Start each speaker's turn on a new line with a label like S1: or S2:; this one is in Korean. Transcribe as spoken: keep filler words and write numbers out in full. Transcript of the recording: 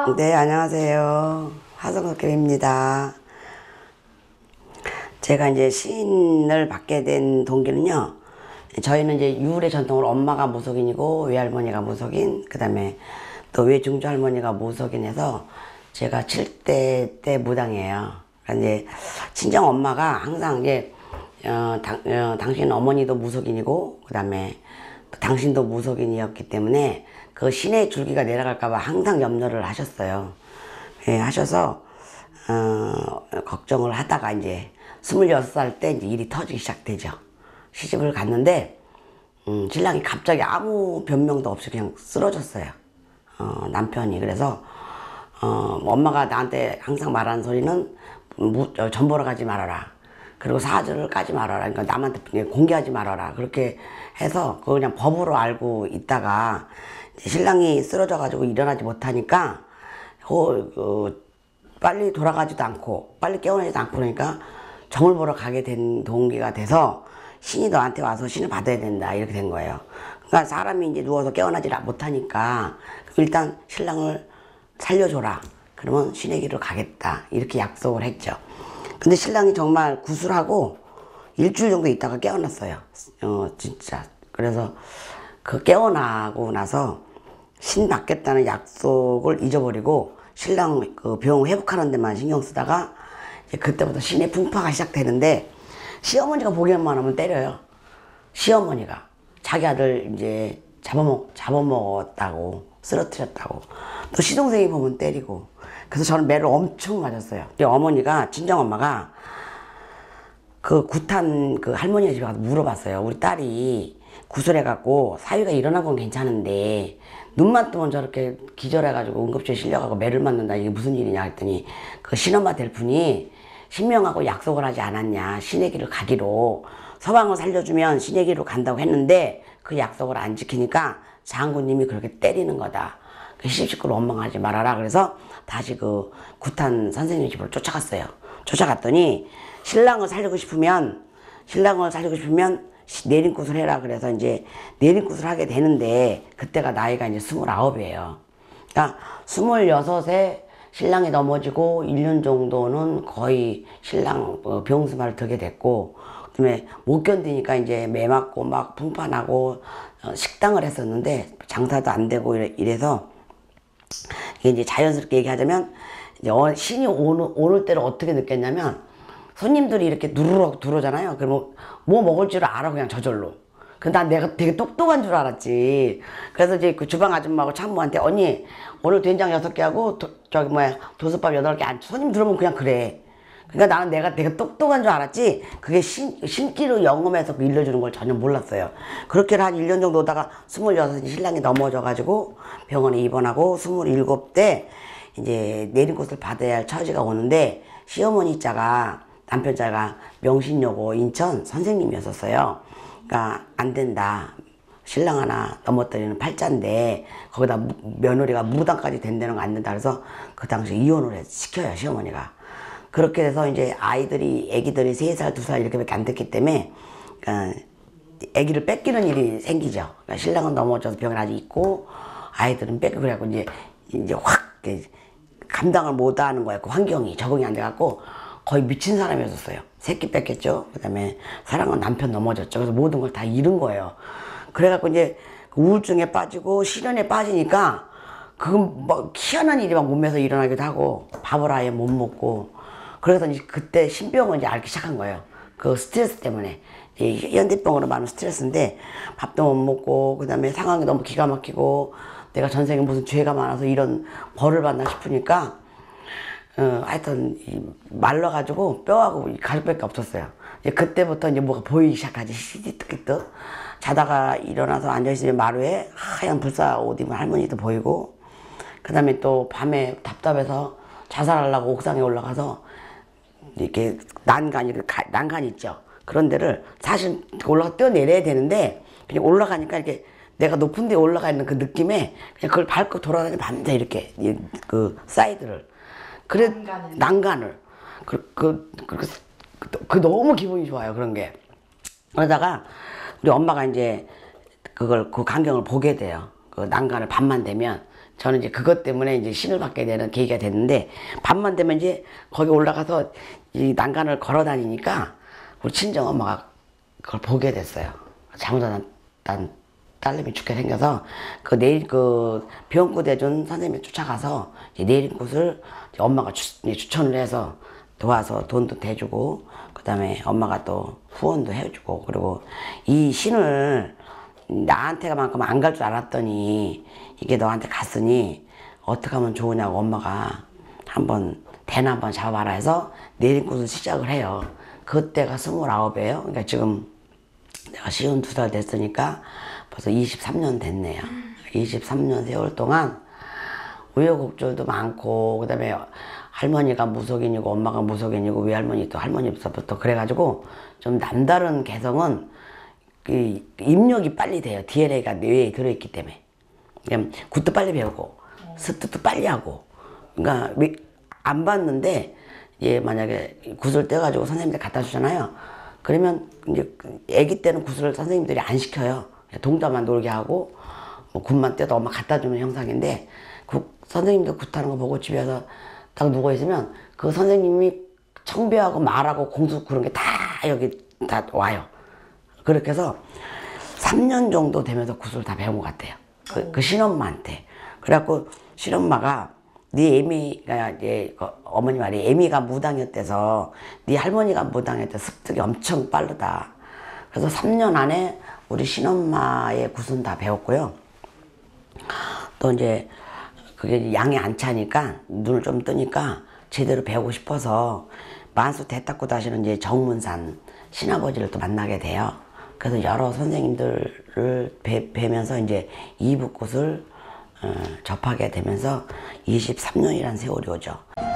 S1: 안녕하세요.
S2: 네, 안녕하세요. 화성석길입니다. 제가 이제 시인을 받게 된 동기는요, 저희는 이제 유울의 전통으로 엄마가 무속인이고 외할머니가 무속인, 그 다음에 또 외중주 할머니가 무속인 해서 제가 칠 대 때 무당이에요. 그러니까 이제 친정 엄마가 항상 이제 어, 당, 어, 당신 어머니도 무속인이고 그 다음에 당신도 무속인이었기 때문에 그 신의 줄기가 내려갈까봐 항상 염려를 하셨어요. 예, 하셔서 어, 걱정을 하다가 이제 스물여섯 살 때 이제 일이 터지기 시작되죠. 시집을 갔는데 음, 신랑이 갑자기 아무 변명도 없이 그냥 쓰러졌어요. 어, 남편이. 그래서 어, 엄마가 나한테 항상 말하는 소리는 무, 어, 전 보러 가지 말아라. 그리고 사주를 까지 말아라. 그러니까 남한테 공개하지 말아라. 그렇게 해서 그거 그냥 법으로 알고 있다가 신랑이 쓰러져 가지고 일어나지 못하니까 어, 어, 빨리 돌아가지도 않고 빨리 깨어나지도 않고 그러니까 점을 보러 가게 된 동기가 돼서 신이 너한테 와서 신을 받아야 된다 이렇게 된 거예요. 그러니까 사람이 이제 누워서 깨어나지 못하니까 일단 신랑을 살려줘라. 그러면 신의 길로 가겠다 이렇게 약속을 했죠. 근데 신랑이 정말 구술하고 일주일 정도 있다가 깨어났어요. 어 진짜. 그래서 그 깨어나고 나서 신 받겠다는 약속을 잊어버리고 신랑 그 병 회복하는 데만 신경 쓰다가 이제 그때부터 신의 풍파가 시작되는데 시어머니가 보기만 하면 때려요. 시어머니가 자기 아들 이제 잡아먹, 잡아먹었다고 쓰러뜨렸다고 또 시동생이 보면 때리고 그래서 저는 매를 엄청 맞았어요. 어머니가 친정엄마가 그 구탄 그 할머니 집에 가서 물어봤어요. 우리 딸이 구술해갖고 사위가 일어난 건 괜찮은데 눈만 뜨면 저렇게 기절해가지고 응급실에 실려가고 매를 맞는다. 이게 무슨 일이냐 했더니 그 신엄마 될 분이 신명하고 약속을 하지 않았냐. 신의 길을 가기로 서방을 살려주면 신의 길로 간다고 했는데 그 약속을 안 지키니까 장군님이 그렇게 때리는 거다. 시집식구를 원망하지 말아라. 그래서 다시 그 구탄 선생님 집으로 쫓아갔어요. 쫓아갔더니 신랑을 살리고 싶으면 신랑을 살리고 싶으면 내림굿을 해라. 그래서 이제 내림굿을 하게 되는데 그때가 나이가 이제 스물아홉이에요. 그러니까 스물여섯에 신랑이 넘어지고 일 년 정도는 거의 신랑 병수말을 들게 됐고 그다음에 못 견디니까 이제 매 맞고 막 풍파나고 식당을 했었는데 장사도 안 되고 이래서 이게 이제 자연스럽게 얘기하자면 이제 신이 오는, 오는 때를 어떻게 느꼈냐면 손님들이 이렇게 누르륵 들어오잖아요. 그러면 뭐 먹을 줄 알아 그냥 저절로. 근데 난 내가 되게 똑똑한 줄 알았지. 그래서 이제 그 주방 아줌마하고 참모한테 언니 오늘 된장 여섯 개 하고 도, 저기 뭐야 도수밥 여덟 개 안 손님 들어오면 그냥 그래. 그러니까 나는 내가 되게 똑똑한 줄 알았지 그게 신, 신기로 영험해서 일러주는 걸 전혀 몰랐어요. 그렇게 한 일 년 정도 오다가 스물여섯이 신랑이 넘어져가지고 병원에 입원하고 스물일곱 때 이제 내림굿을 받아야 할 처지가 오는데 시어머니 자가 남편 자가 명신여고 인천 선생님이었었어요. 그러니까 안 된다. 신랑 하나 넘어뜨리는 팔자인데 거기다 며느리가 무당까지 된다는 거 안 된다. 그래서 그 당시 이혼을 해, 시켜요 시어머니가. 그렇게 돼서 이제 아이들이 애기들이 세 살 두 살 이렇게밖에 안 됐기 때문에 그러니까 애기를 뺏기는 일이 생기죠. 그러니까 신랑은 넘어져서 병을 아직 있고 아이들은 뺏기고 그래갖고 이제 이제 확 감당을 못하는 거예요. 그 환경이 적응이 안 돼갖고 거의 미친 사람이었어요. 새끼 뺏겼죠. 그 다음에 사랑은 남편 넘어졌죠. 그래서 모든 걸 다 잃은 거예요. 그래갖고 이제 우울증에 빠지고 실연에 빠지니까 그건 뭐 희한한 일이 막 몸에서 일어나기도 하고 밥을 아예 못 먹고 그래서 이제 그때 신병을 이제 앓기 시작한 거예요. 그 스트레스 때문에. 현대병으로 말하면 스트레스인데 밥도 못 먹고 그 다음에 상황이 너무 기가 막히고 내가 전생에 무슨 죄가 많아서 이런 벌을 받나 싶으니까 어, 하여튼 말라가지고 뼈하고 가죽밖에 없었어요. 이제 그때부터 이제 뭐가 보이기 시작하지. 시디뜨기뜨 자다가 일어나서 앉아있으면 마루에 하얀 불사 옷 입은 할머니도 보이고 그 다음에 또 밤에 답답해서 자살하려고 옥상에 올라가서 이렇게 난간, 이렇게 난간 있죠. 그런 데를 사실 올라가 뛰어내려야 되는데 그냥 올라가니까 이렇게 내가 높은 데 올라가 있는 그 느낌에 그냥 그걸 밟고 돌아다니는 밤새 이렇게 그 사이드를 그래 난간을, 난간을. 그, 그, 그, 그, 그 너무 기분이 좋아요 그런 게. 그러다가 우리 엄마가 이제 그걸 그 광경을 보게 돼요. 그 난간을 밤만 되면 저는 이제 그것 때문에 이제 신을 받게 되는 계기가 됐는데, 밤만 되면 이제 거기 올라가서 이 난간을 걸어 다니니까 우리 친정 엄마가 그걸 보게 됐어요. 잘못한 난 딸내미 죽게 생겨서 그 내일 그 병원구 대준 선생님이 쫓아가서 이제 내일꽃을 엄마가 추, 추천을 해서 도와서 돈도 대주고, 그 다음에 엄마가 또 후원도 해주고, 그리고 이 신을 나한테만큼 안 갈 줄 알았더니 이게 너한테 갔으니 어떻게 하면 좋으냐고 엄마가 한번 대나 한번 잡아라 해서 내일꽃을 시작을 해요. 그때가 스물아홉이에요. 그러니까 지금 내가 쉰두 살 됐으니까 벌써 이십삼 년 됐네요. 이십삼 년 세월 동안 우여곡절도 많고, 그 다음에 할머니가 무속인이고 엄마가 무속인이고 외할머니 또 할머니부터 그래가지고 좀 남다른 개성은 그 입력이 빨리 돼요. 디엔에이가 뇌에 들어있기 때문에. 굿도 빨리 배우고 습득도 빨리 하고. 그러니까 안 봤는데 얘 만약에 굿을 떼가지고 선생님들 갖다 주잖아요. 그러면 이제 아기 때는 굿을 선생님들이 안 시켜요. 동자만 놀게 하고 뭐 굿만 떼도 엄마 갖다 주는 형상인데, 그 선생님들 굿하는 거 보고 집에서 딱 누워 있으면 그 선생님이 청배하고 말하고 공수 그런 게 다 여기 다 와요. 그렇게 해서 삼 년 정도 되면서 굿을 다 배운 것 같아요. 그, 그 신엄마한테. 그래갖고 신엄마가 네 애미가 이제 그 어머니 말이 애미가 무당이었대서 네 할머니가 무당이었대. 습득이 엄청 빠르다. 그래서 삼 년 안에 우리 신엄마의 굿은 다 배웠고요. 또 이제 그게 양이 안 차니까 눈을 좀 뜨니까 제대로 배우고 싶어서 만수 대탁구 다시는 이제 정문산 신아버지를 또 만나게 돼요. 그래서 여러 선생님들을 뵈, 뵈면서 이제 이북굿을 어, 접하게 되면서 이십삼 년이라는 세월이 오죠.